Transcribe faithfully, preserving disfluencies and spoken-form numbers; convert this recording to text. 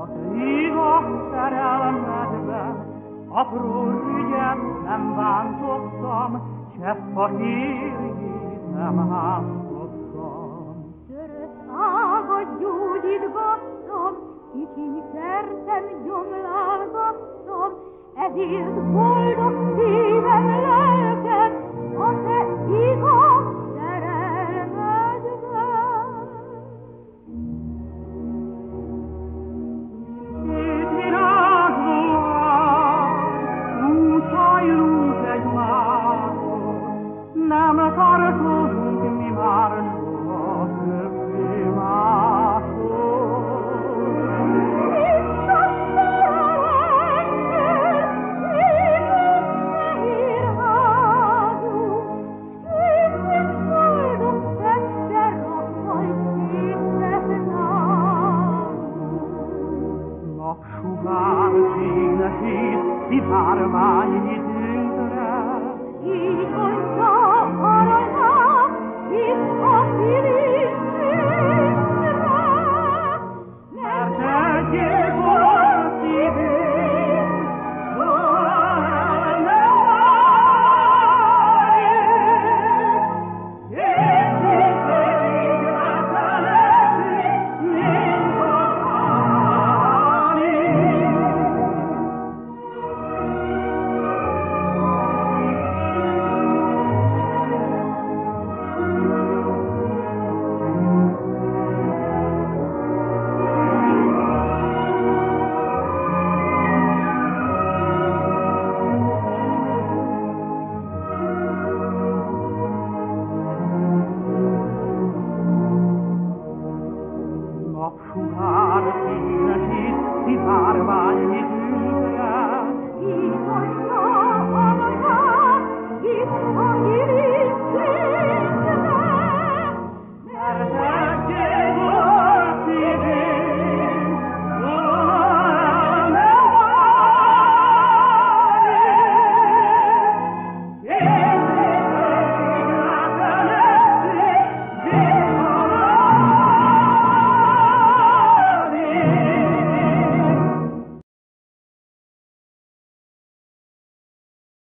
Igaz szerelmedben apró ügyet nem bántottam, csepp a hírjét nem háztottam. Törött ágat gyógyítgattam, kicsi szertem gyomlálgattam, ezért boldog szívem lelkem a te igaz szerelmedben. Két virágzó úgy hajlunk egymáshoz, nem tartozunk mi már soha többé máshoz. Napsugár fényesít szivárvány időnkre, így mondta aranyát, hisz a szívünkre, mert egyéb volt szívünk, soha nem várjuk, és végre szeretünk, mint napsugár fényesít szivárvány időnkre, így mondta aranyát, hisz a